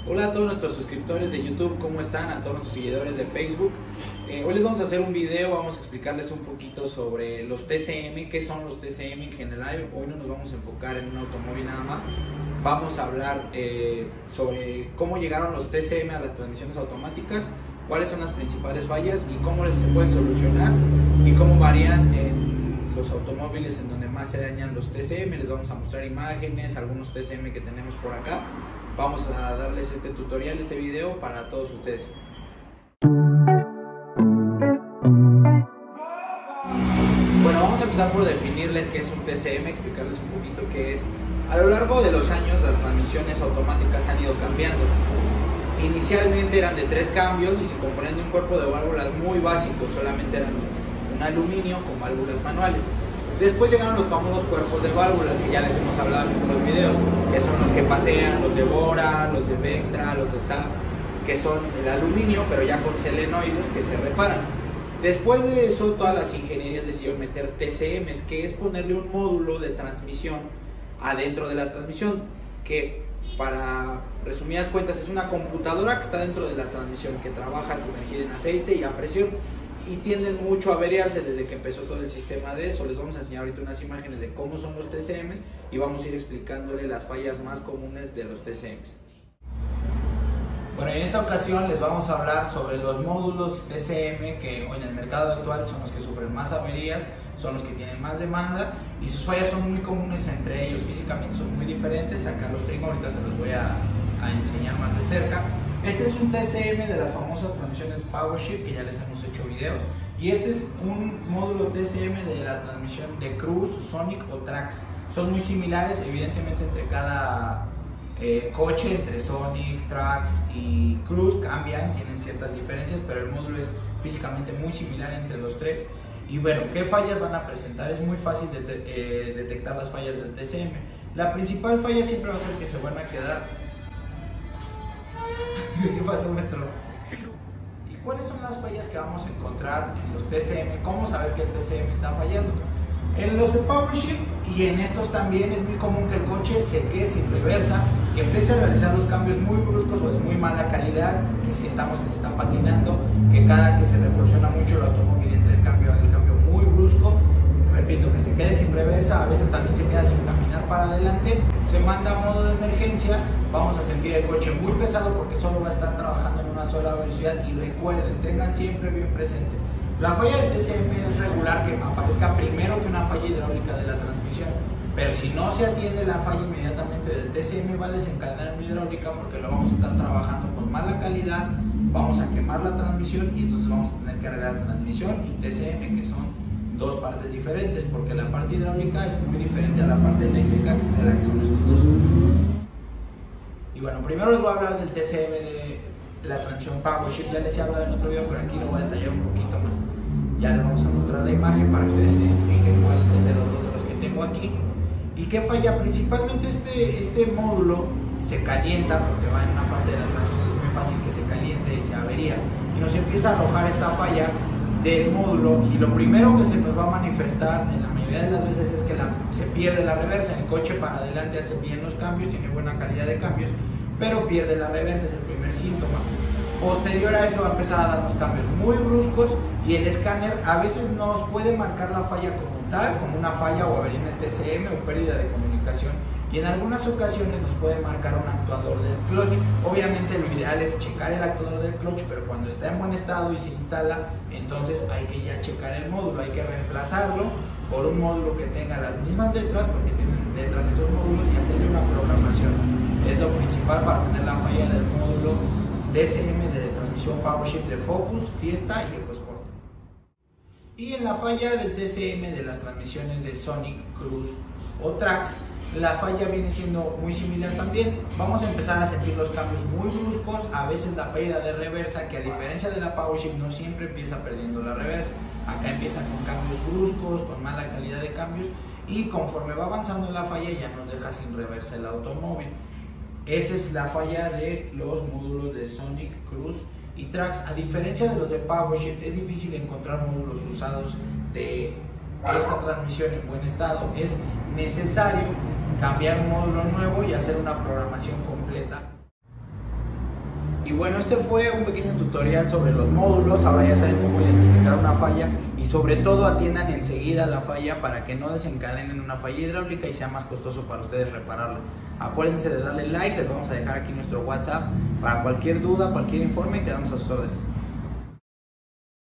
Hola a todos nuestros suscriptores de YouTube, ¿cómo están? A todos nuestros seguidores de Facebook. Hoy les vamos a hacer un video, vamos a explicarles un poquito sobre los TCM, qué son los TCM en general. Hoy no nos vamos a enfocar en un automóvil nada más. Vamos a hablar sobre cómo llegaron los TCM a las transmisiones automáticas, cuáles son las principales fallas y cómo se pueden solucionar y cómo varían en los automóviles en donde más se dañan los TCM. Les vamos a mostrar imágenes, algunos TCM que tenemos por acá. Vamos a darles este tutorial, este video para todos ustedes. Bueno, vamos a empezar por definirles qué es un TCM, explicarles un poquito qué es. A lo largo de los años las transmisiones automáticas han ido cambiando. Inicialmente eran de 3 cambios y se componían de un cuerpo de válvulas muy básico, solamente eran un aluminio con válvulas manuales. Después llegaron los famosos cuerpos de válvulas que ya les hemos hablado en nuestros videos, que son los que patean, los de Bora, los de Vectra, los de SAP, que son el aluminio pero ya con selenoides que se reparan. Después de eso todas las ingenierías decidieron meter TCMs, que es ponerle un módulo de transmisión adentro de la transmisión, que para resumidas cuentas es una computadora que está dentro de la transmisión, que trabaja sumergida en aceite y a presión, y tienden mucho a averiarse desde que empezó todo el sistema de eso. Les vamos a enseñar ahorita unas imágenes de cómo son los TCMs y vamos a ir explicándole las fallas más comunes de los TCMs. Bueno, en esta ocasión les vamos a hablar sobre los módulos TCM que hoy en el mercado actual son los que sufren más averías, son los que tienen más demanda y sus fallas son muy comunes entre ellos, físicamente son muy diferentes. Acá los tengo, ahorita se los voy a enseñar más de cerca. Este es un TCM de las famosas transmisiones PowerShift que ya les hemos hecho videos, y este es un módulo TCM de la transmisión de Cruise, Sonic o Trax. Son muy similares, evidentemente entre cada coche, entre Sonic, Trax y Cruise cambian, tienen ciertas diferencias, pero el módulo es físicamente muy similar entre los tres. Y bueno, ¿qué fallas van a presentar? Es muy fácil detectar las fallas del TCM. La principal falla siempre va a ser que se van a quedar... ¿Qué pasó, maestro? ¿Y cuáles son las fallas que vamos a encontrar en los TCM? ¿Cómo saber que el TCM está fallando? En los de PowerShift y en estos también es muy común que el coche se quede sin reversa, que empiece a realizar los cambios muy bruscos o de muy mala calidad, que sintamos que se está patinando, que cada que se revoluciona mucho el automóvil entre el cambio muy brusco, repito, que se quede sin reversa, a veces también se queda sin caminar para adelante, se manda a modo de emergencia, vamos a sentir el coche muy pesado porque solo va a estar trabajando en una sola velocidad. Y recuerden, tengan siempre bien presente, la falla del TCM es regular que aparezca primero que una falla hidráulica de la transmisión, pero si no se atiende la falla inmediatamente del TCM va a desencadenar una hidráulica porque lo vamos a estar trabajando con mala calidad, vamos a quemar la transmisión y entonces vamos a tener que arreglar transmisión y TCM, que son dos partes diferentes, porque la parte hidráulica es muy diferente a la parte eléctrica de la que son estos dos. Y bueno, primero les voy a hablar del TCM de la transmisión PowerShift. Ya les he hablado en otro video, pero aquí lo voy a detallar un poquito más. Ya les vamos a mostrar la imagen para que ustedes identifiquen cuál es de los que tengo aquí. ¿Y qué falla? Principalmente este módulo se calienta porque va en una parte de la transmisión, es muy fácil que se caliente y se avería. Y nos empieza a arrojar esta falla del módulo, y lo primero que se nos va a manifestar en la mayoría de las veces es que se pierde la reversa. El coche para adelante hace bien los cambios, tiene buena calidad de cambios, pero pierde la reversa, es el primer síntoma. Posterior a eso va a empezar a darnos cambios muy bruscos y el escáner a veces nos puede marcar la falla como tal, como una falla o avería en el TCM o pérdida de comunicación, y en algunas ocasiones nos puede marcar un actuador del clutch. Obviamente lo ideal es checar el actuador del clutch, pero cuando está en buen estado y se instala, entonces hay que ya checar el módulo, hay que reemplazarlo por un módulo que tenga las mismas letras, porque tienen letras esos módulos, y hacerle una programación. Es lo principal para tener la falla del módulo TCM de transmisión PowerShift de Focus, Fiesta y EcoSport. Y en la falla del TCM de las transmisiones de Sonic, Cruise o Trax, la falla viene siendo muy similar también. Vamos a empezar a sentir los cambios muy bruscos, a veces la pérdida de reversa, que a diferencia de la PowerShift no siempre empieza perdiendo la reversa. Acá empieza con cambios bruscos, con mala calidad de cambios, y conforme va avanzando la falla ya nos deja sin reversa el automóvil. Esa es la falla de los módulos de Sonic, Cruise y Trax. A diferencia de los de PowerShift, es difícil encontrar módulos usados de esta transmisión en buen estado. Es necesario cambiar un módulo nuevo y hacer una programación completa. Y bueno, este fue un pequeño tutorial sobre los módulos. Ahora ya saben cómo identificar una falla y sobre todo atiendan enseguida la falla para que no desencadenen una falla hidráulica y sea más costoso para ustedes repararla. Acuérdense de darle like, les vamos a dejar aquí nuestro WhatsApp para cualquier duda, cualquier informe, quedamos a sus órdenes.